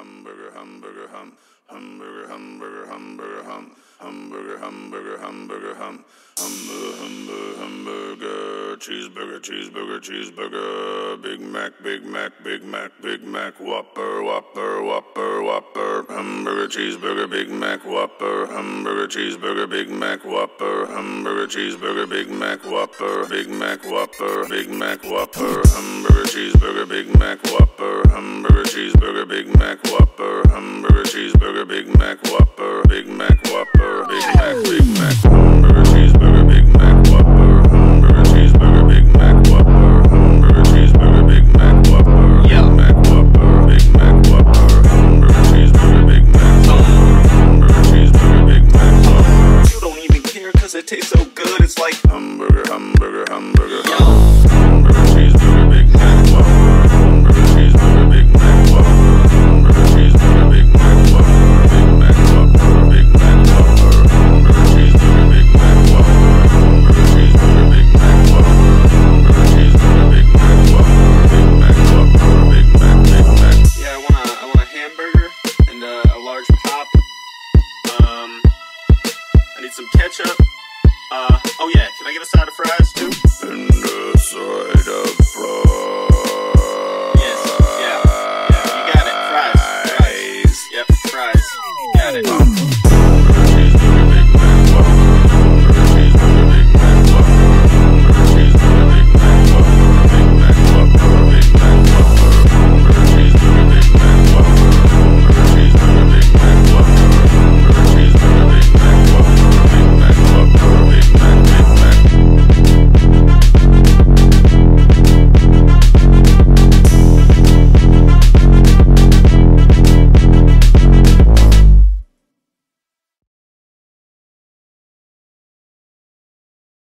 hamburger, hamburger, hum, hamburger, hamburger, hamburger, hum, hamburger, hamburger, hamburger, hum, hamburger, hamburger, cheeseburger, cheeseburger, cheeseburger, Big Mac, Big Mac, Big Mac, Big Mac, Whopper, Whopper, Whopper, Whopper, hamburger, cheeseburger, Big Mac, Whopper, hamburger, cheeseburger, Big Mac, Whopper, hamburger, cheeseburger, Big Mac, Whopper, Big Mac, Whopper, Big Mac, Whopper, hamburger, cheeseburger, Big Mac, Whopper, hamburger, cheeseburger, Big Mac, Whopper, hamburger, cheeseburger, Big Mac, Whopper, Big Mac, Whopper, Big Mac.